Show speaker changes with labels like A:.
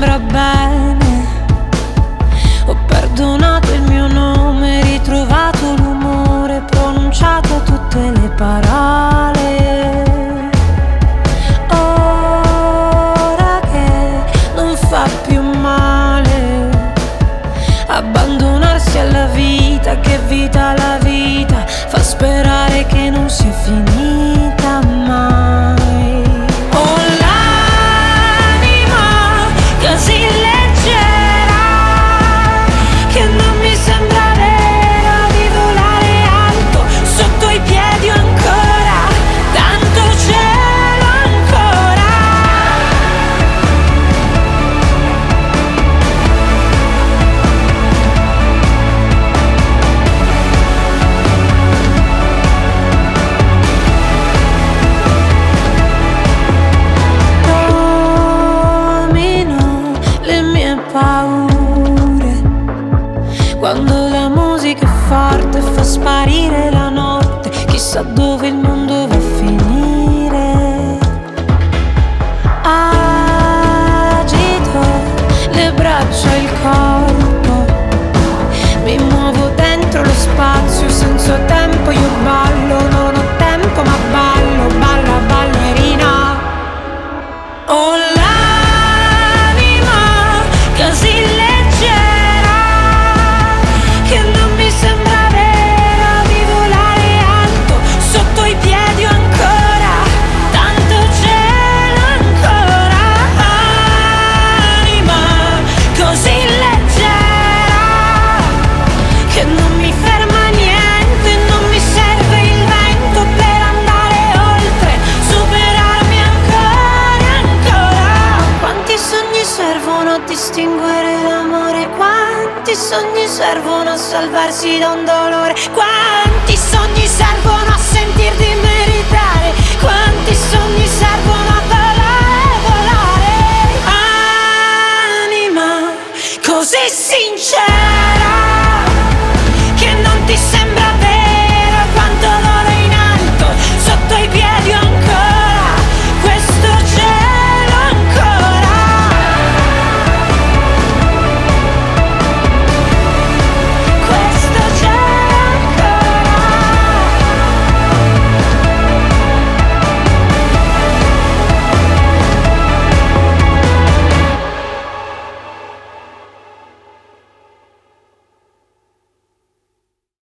A: sembra bene. Ho perdonato il mio nome, ritrovato l'umore, pronunciato tutte le parole. Ora che non fa più male abbandonarsi alla vita, che vita la vita, fa sperare che non sia finita mai. Ho l'anima così leggera che non mi sembra vera di volare alto, sotto i piedi ho ancora tanto cielo ancora. Domino le mie paure quando la musica è forte, fa sparire la notte, chissà dove il mondo va a finire. Agito le braccia e il corpo, mi muovo dentro lo spazio, senza tempo io ballo, non ho tempo ma ballo, balla ballerina. Ho l'anima così leggera che non mi sembra vera di volare alto, sotto i piedi ho ancora tanto cielo ancora. Anima così leggera che non mi ferma niente, non mi serve il vento per andare oltre, superarmi ancora e ancora. Quanti sogni servono a distinguere l'amore? Quanti sogni servono a salvarsi da un dolore? Quanti sogni servono a sentir di meritare? Quanti sogni servono a